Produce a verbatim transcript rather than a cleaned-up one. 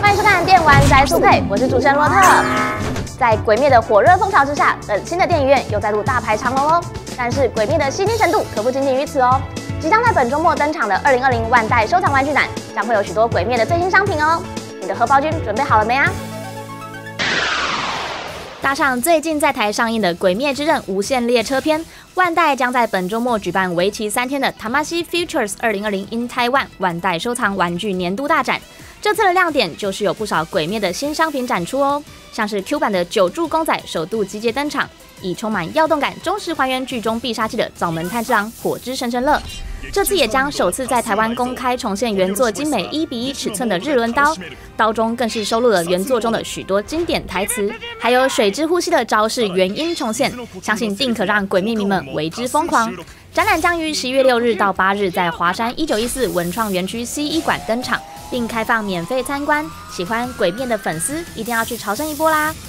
欢迎收看《电玩宅速配》，我是主持人罗特。在《鬼灭》的火热风潮之下，本新的电影院又再度大排长龙哦。但是《鬼灭》的吸睛程度可不仅仅于此哦。即将在本周末登场的二零二零万代收藏玩具展，将会有许多《鬼灭》的最新商品哦。你的荷包君准备好了没啊？ 搭上最近在台上映的《鬼灭之刃：无限列车篇》，万代将在本周末举办为期三天的 Tamashii Futures 二零二零 in Taiwan 万代收藏玩具年度大展。这次的亮点就是有不少《鬼灭》的新商品展出哦，像是 Q 版的九柱公仔首度集结登场，以充满跃动感、忠实还原剧中必杀技的早门炭治郎火之神神乐。 这次也将首次在台湾公开重现原作精美一比一尺寸的日轮刀，刀中更是收录了原作中的许多经典台词，还有水之呼吸的招式原音重现，相信定可让鬼灭迷们为之疯狂。展览将于十一月六日到八日在华山一九一四文创园区 C 一馆登场，并开放免费参观。喜欢鬼灭的粉丝一定要去朝圣一波啦！